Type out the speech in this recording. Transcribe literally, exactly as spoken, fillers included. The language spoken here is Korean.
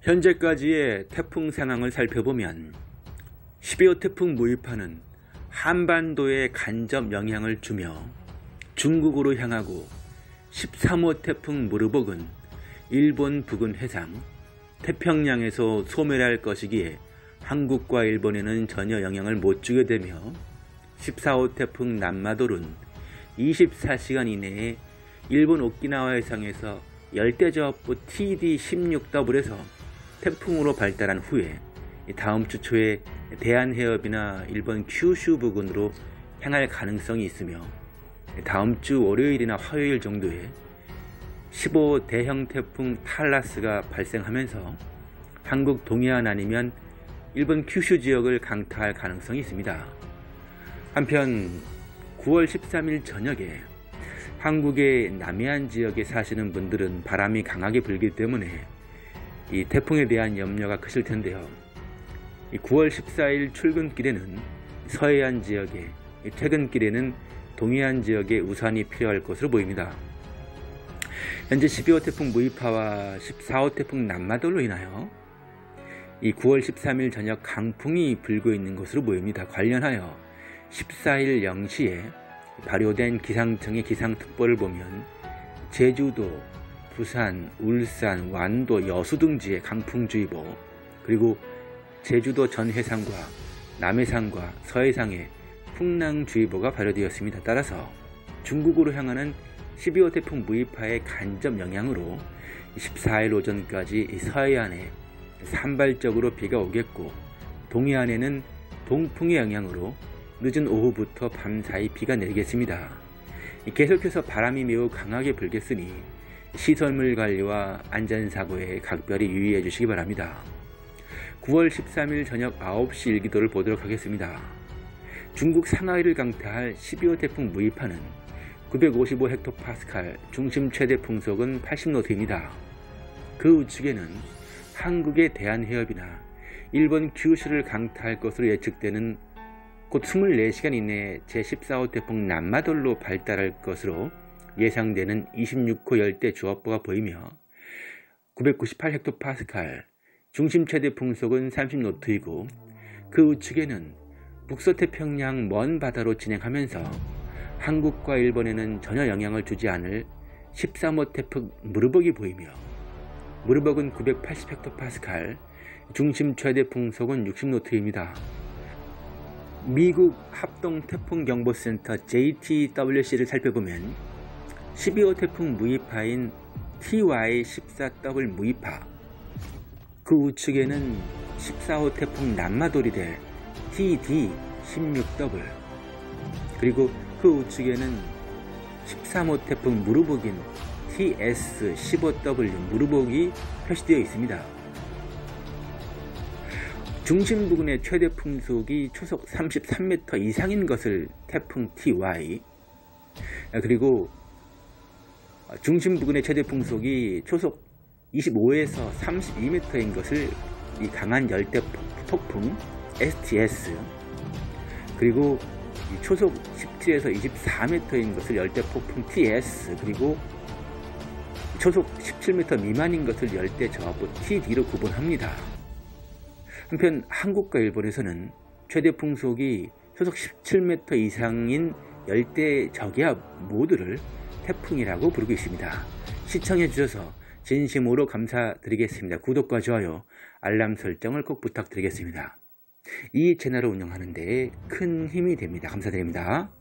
현재까지의 태풍 상황을 살펴보면 십이 호 태풍 무이파는 한반도에 간접 영향을 주며 중국으로 향하고 십삼 호 태풍 무르복은 일본 부근 해상 태평양에서 소멸할 것이기에 한국과 일본에는 전혀 영향을 못 주게 되며 십사 호 태풍 남마돌은 이십사 시간 이내에 일본 오키나와 해상에서 열대저압부 티 디 십육 더블에서 태풍으로 발달한 후에 다음 주 초에 대한해협이나 일본 큐슈 부근으로 향할 가능성이 있으며 다음 주 월요일이나 화요일 정도에 십오 호 대형 태풍 탈라스가 발생하면서 한국 동해안 아니면 일본 큐슈 지역을 강타할 가능성이 있습니다. 한편 구월 십삼일 저녁에 한국의 남해안 지역에 사시는 분들은 바람이 강하게 불기 때문에 이 태풍에 대한 염려가 크실 텐데요. 구월 십사일 출근길에는 서해안 지역에, 퇴근길에는 동해안 지역에 우산이 필요할 것으로 보입니다. 현재 십이 호 태풍 무이파와 십사 호 태풍 남마돌로 인하여 이 구월 십삼일 저녁 강풍이 불고 있는 것으로 보입니다. 관련하여 십사일 영 시에 발효된 기상청의 기상특보를 보면 제주도, 부산, 울산, 완도, 여수 등지에 강풍주의보, 그리고 제주도 전 해상과 남해상과 서해상에 풍랑주의보가 발효되었습니다. 따라서 중국으로 향하는 십이 호 태풍 무이파의 간접 영향으로 십사일 오전까지 서해안에 산발적으로 비가 오겠고 동해안에는 동풍의 영향으로 늦은 오후부터 밤사이 비가 내리겠습니다. 계속해서 바람이 매우 강하게 불겠으니 시설물 관리와 안전사고에 각별히 유의해 주시기 바랍니다. 구월 십삼일 저녁 아홉 시 일기도를 보도록 하겠습니다. 중국 상하이를 강타할 십이 호 태풍 무이파는 구백오십오 헥토파스칼, 중심 최대 풍속은 팔십 노트입니다. 그 우측에는 한국의 대한해협이나 일본 큐슈를 강타할 것으로 예측되는 곧 이십사 시간 이내에 제십사 호 태풍 남마돌로 발달할 것으로 예상되는 이십육 호 열대 주압부가 보이며 구백구십팔 헥토파스칼, 중심 최대 풍속은 삼십 노트이고 그 우측에는 북서태평양 먼 바다로 진행하면서 한국과 일본에는 전혀 영향을 주지 않을 십삼 호 태풍 무르복이 보이며 무르복은 구백팔십 헥토파스칼, 중심 최대 풍속은 육십 노트입니다. 미국 합동태풍경보센터 제이 티 더블유 씨를 살펴보면 십이 호 태풍 무이파인 티 와이 십사 더블 무이파, 그 우측에는 십사 호 태풍 남마돌이 될 티 디 십육 더블, 그리고 그 우측에는 십삼 호 태풍 무르복인 티 에스 십오 더블유 무르복이 표시되어 있습니다. 중심 부근의 최대 풍속이 초속 삼십삼 미터 이상인 것을 태풍 티 와이, 그리고 중심 부근의 최대 풍속이 초속 이십오에서 삼십이 미터인 것을 이 강한 열대 폭풍 에스 티 에스, 그리고 이 초속 십칠에서 이십사 미터인 것을 열대 폭풍 티 에스, 그리고 초속 십칠 미터 미만인 것을 열대 저압부 티 디로 구분합니다. 한편 한국과 일본에서는 최대 풍속이 초속 십칠 미터 이상인 열대 저기압 모두를 태풍이라고 부르고 있습니다. 시청해 주셔서 진심으로 감사드리겠습니다. 구독과 좋아요, 알람 설정을 꼭 부탁드리겠습니다. 이 채널을 운영하는 데 큰 힘이 됩니다. 감사드립니다.